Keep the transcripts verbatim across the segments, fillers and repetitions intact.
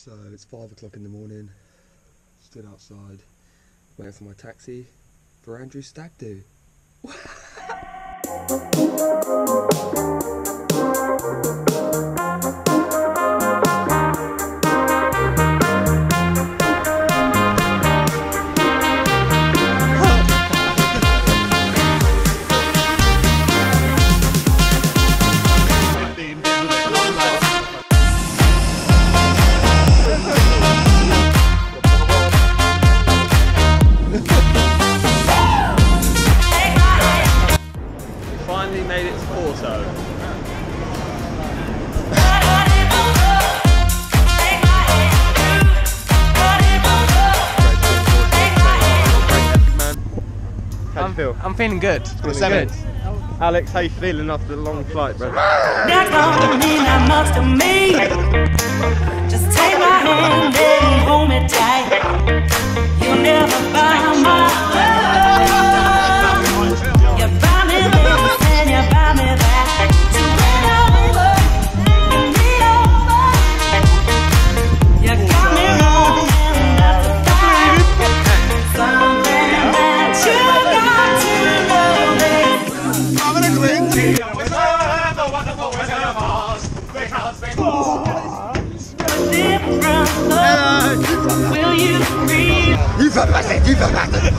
So it's five o'clock in the morning, stood outside, waiting for my taxi for Andrew Stag Do. Finally made it to Porto. How do you feel? I'm feeling good. Feeling good. Alex, how you feeling after the long flight, brother? That don't mean that much to me. Just take my hand and hold me tight. You'll never buy my love. You buy me this and you buy me that. So when over, you need over. You got me wrong and that's a fact. Something that you got to know is I'm gonna drink. Will you breathe? You fantastic, you fantastic.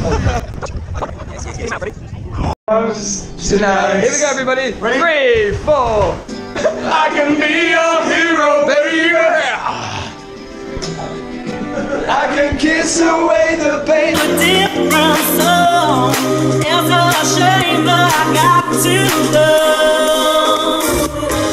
Tonight. Here we go, everybody. Ready? Three, four. I can be your hero, baby. I can kiss away the pain. A different song. It's a shame that I got to love.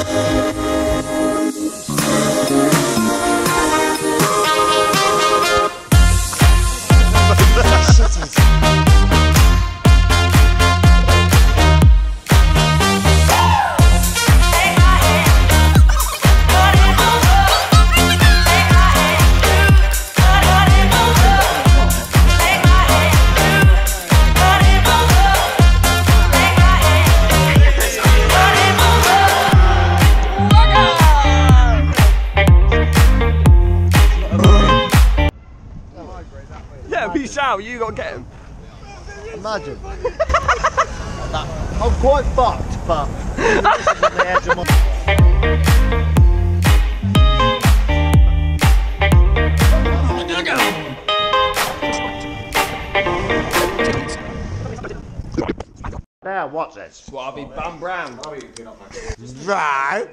Yeah, peace out. You gotta get him. Imagine. That, I'm quite fucked, but this is on the edge of my... Now, what's this? Well, I'll be Bam Brown. Right.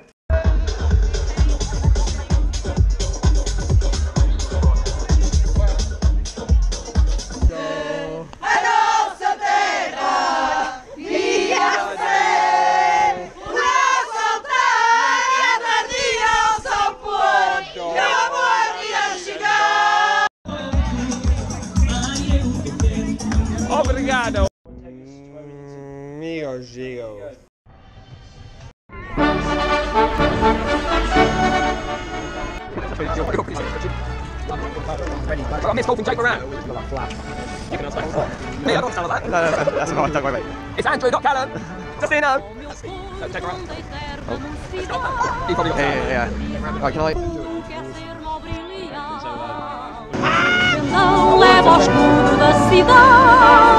Obrigado. Mio Gio. I got Miss Golden Jake around. Me, I don't sound like that. No, no, no, that's fine, don't worry, mate. It's Andrew, not Callum. Just so you know. Don't take her out. Oh. Let's go. He probably got Yeah, yeah, yeah. Right, can I... Não leva ao escudo da cidade.